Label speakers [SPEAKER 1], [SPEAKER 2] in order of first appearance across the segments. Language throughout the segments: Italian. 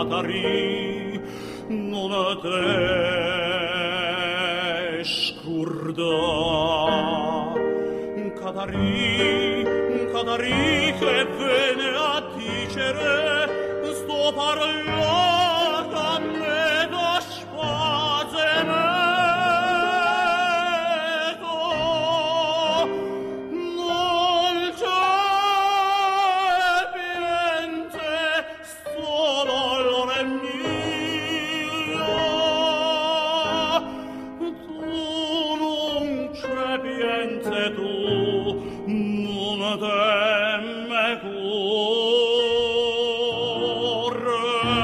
[SPEAKER 1] Catari, non te scurda. Catari che venne a dicere, sto parlando a me da spazeneto. Non c'è niente, solo l'ore mio. Tu non c'è niente, tu non temme cuore.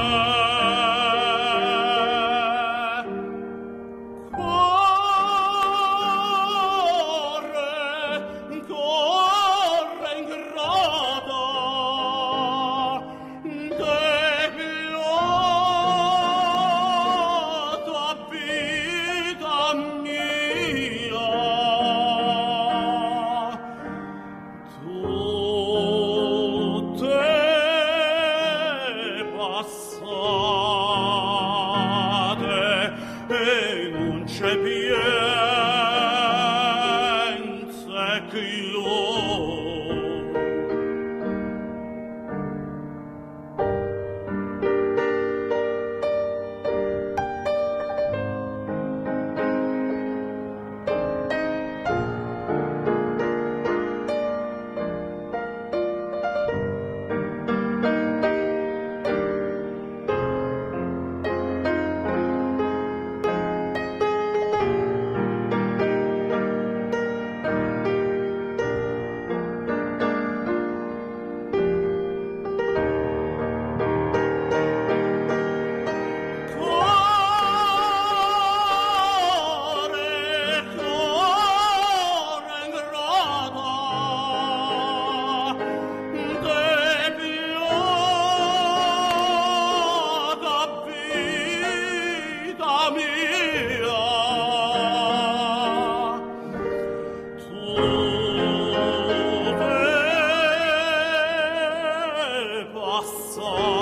[SPEAKER 1] Corre ingrata, debilata vita mia. Tutte passate e non c'è pienza che io. So